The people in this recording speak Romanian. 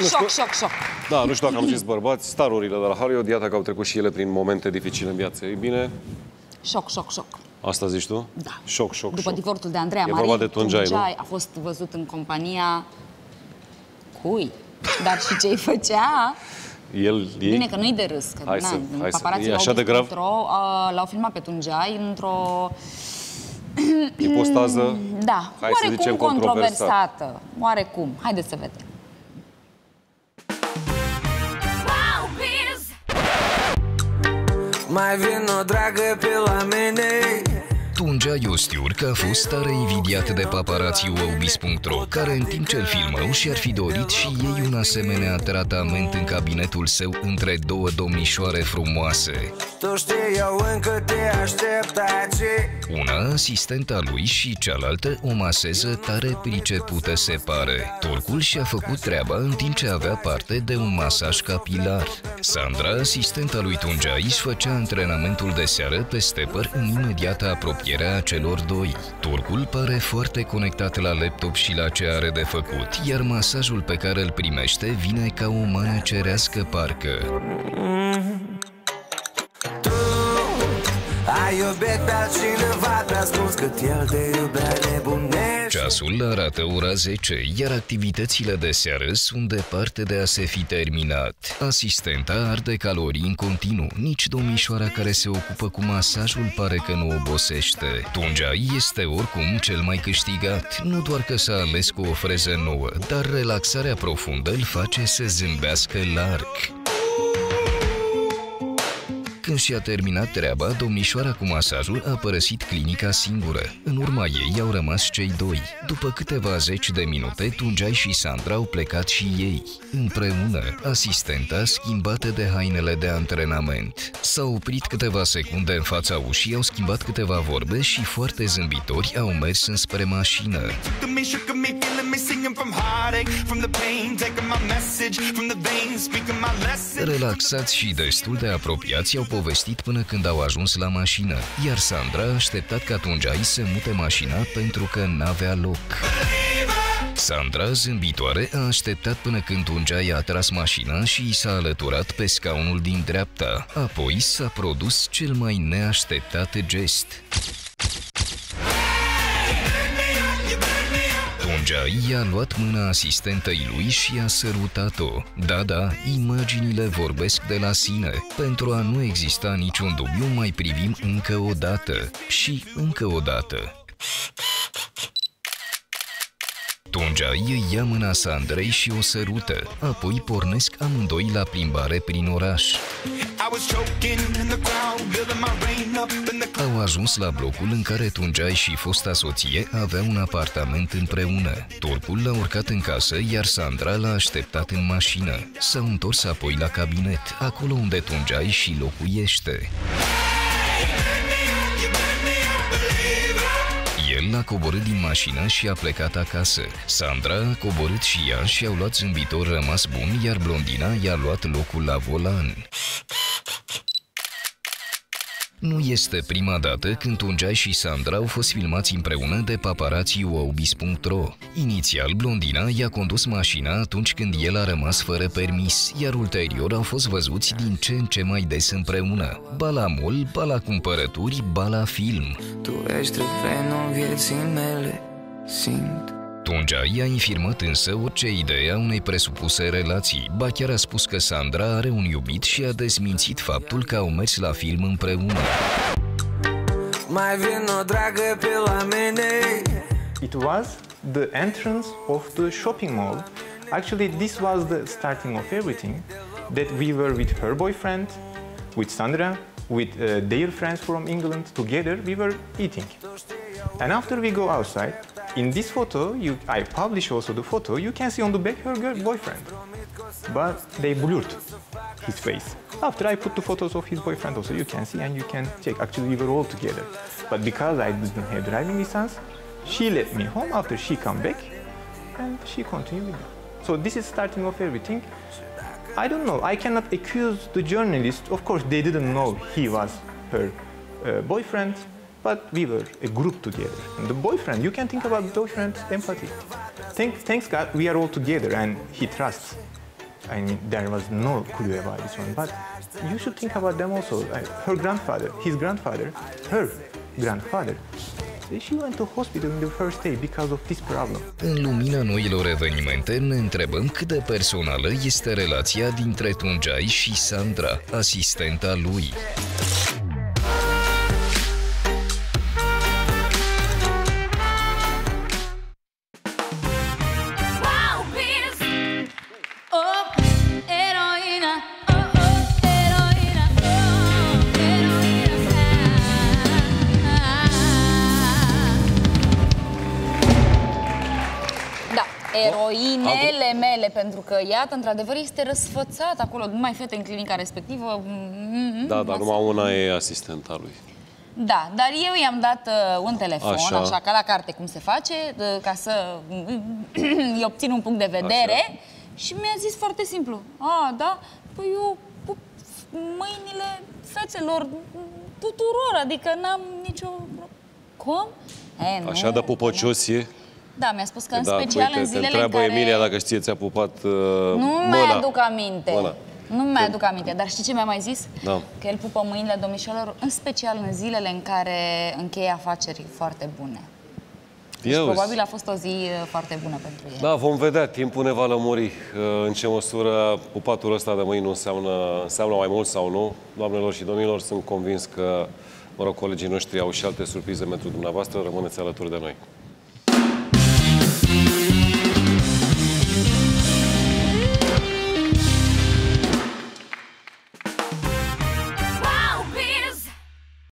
șoc. Da, nu știu dacă am zis bărbați, starurile de la Hollywood, iată că au trecut și ele prin momente dificile în viață. Ei bine... Șoc. Asta zici tu? Da. Șoc. După divorțul de Andreea Marin, Marin, Tunjai a fost văzut în compania cui? Dar și ce-i făcea? Bine că nu-i de râs, că paparații l-au filmat pe Tunjai într-o ipostază, da, oarecum controversată. Oarecum. Haideți să vedem. Mai vino, dragă, pe la mine. Tunjai Ostiurcă a fost tare invidiat de paparații Wowbiz.ro, care în timp ce îl filmau și-ar fi dorit și ei un asemenea tratament în cabinetul său între două domnișoare frumoase. Tu știi, eu încă te aștept aici. Una asistenta lui și cealaltă o maseză tare pricepută, se pare. Turcul și-a făcut treaba în timp ce avea parte de un masaj capilar. Sandra, asistenta lui Tunjai, își făcea antrenamentul de seară pe stepper în imediată apropiere a celor doi. Turcul pare foarte conectat la laptop și la ce are de făcut, iar masajul pe care îl primește vine ca o mană cerească parcă. Ai iubit pe altcineva, te-a spus cât el te iubea nebunește. Ceasul arată ora 10, iar activitățile de seară sunt departe de a se fi terminat. Asistenta arde calorii în continuu, nici domnișoara care se ocupă cu masajul pare că nu obosește. Tunjai este oricum cel mai câștigat, nu doar că s-a ales cu o freză nouă, dar relaxarea profundă îl face să zâmbească larg. Când și-a terminat treaba, domnișoara cu masajul a părăsit clinica singură. În urma ei au rămas cei doi. După câteva zeci de minute, Tunjai și Sandra au plecat și ei. Împreună, asistenta schimbată de hainele de antrenament. S-au oprit câteva secunde în fața ușii, au schimbat câteva vorbe și foarte zâmbitori au mers înspre mașină. Relaxați și destul de apropiați, au povestit până când au ajuns la mașină, iar Sandra a așteptat ca Tunjai să mute mașina pentru că n-avea loc. Sandra, zâmbitoare, a așteptat până când Tunjai a tras mașina și i s-a alăturat pe scaunul din dreapta. Apoi s-a produs cel mai neașteptat gest. Tunjai i-a luat mâna asistentei lui și a sărutat-o. Da, imaginile vorbesc de la sine. Pentru a nu exista niciun dubiu, mai privim încă o dată. Și încă o dată. Tunjai îi ia mâna Sandrei și o sărută. Apoi pornesc amândoi la plimbare prin oraș. Au ajuns la blocul în care Tunjai și fosta soție aveau un apartament împreună. Turcul l-a urcat în casă, iar Sandra l-a așteptat în mașină. S-au întors apoi la cabinet, acolo unde Tunjai și locuiește. El a coborât din mașină și a plecat acasă. Sandra a coborât și ea și au luat zâmbitor rămas bun, iar blondina i-a luat locul la volan. Nu este prima dată când Tunjai și Sandra au fost filmați împreună de paparații Wowbiz.ro. Inițial, blondina i-a condus mașina atunci când el a rămas fără permis, iar ulterior au fost văzuți din ce în ce mai des împreună. Ba la mall, ba la cumpărături, ba la film. Tu ești refrenul vieții mele, simt. Tunjai a infirmat însă orice idee a unei presupuse relații, ba chiar a spus că Sandra are un iubit și a dezmințit faptul că au mers la film împreună. Mai vino, dragă, pe la mine. It was the entrance of the shopping mall. Actually, this was the starting of everything. That we were with her boyfriend, with Sandra, with their friends from England. Together, we were eating. And after we go outside, in this photo, I publish also the photo, you can see on the back her boyfriend. But they blurred his face. After I put the photos of his boyfriend also, you can see and you can check. Actually, we were all together. But because I didn't have driving license, she let me home after she come back and she continued with me. So this is starting of everything. I don't know, I cannot accuse the journalist. Of course, they didn't know he was her boyfriend. But we were a group together. And the boyfriend, you can think about the boyfriend's empathy. Thanks God, we are all together and he trusts I mean, there was no clue about this one. But you should think about them also. Her grandfather, his grandfather, her grandfather. She went to hospital in the first day because of this problem. În lumina noilor evenimente, ne întrebăm cât de personală este relația dintre Tuncay și Sandra, asistenta lui. Eroinele mele, pentru că, iată, într-adevăr, este răsfățat acolo, numai fete în clinica respectivă. Da, dar numai una e asistenta lui. Da, dar eu i-am dat un telefon, așa, ca la carte cum se face, ca să îi obțin un punct de vedere. Așa. Și mi-a zis foarte simplu: a, da, păi eu pup mâinile fețelor tuturor, adică n-am nicio... Cum? Așa de pupăcios e? Da, mi-a spus că în special în zilele în care... Emilia dacă știe, ți-a pupat Nu mai aduc aminte. Nu mai aduc aminte, dar știi ce mi-a mai zis? Da. Că el pupă mâinile domnișoarelor, în special în zilele în care încheie afaceri foarte bune. Deci probabil a fost o zi foarte bună pentru el. Da, vom vedea, timpul ne va lămuri în ce măsură pupatul ăsta de mâini înseamnă mai mult sau nu. Doamnelor și domnilor, sunt convins că, mă rog, colegii noștri au și alte surprize pentru dumneavoastră. Rămâneți alături de noi.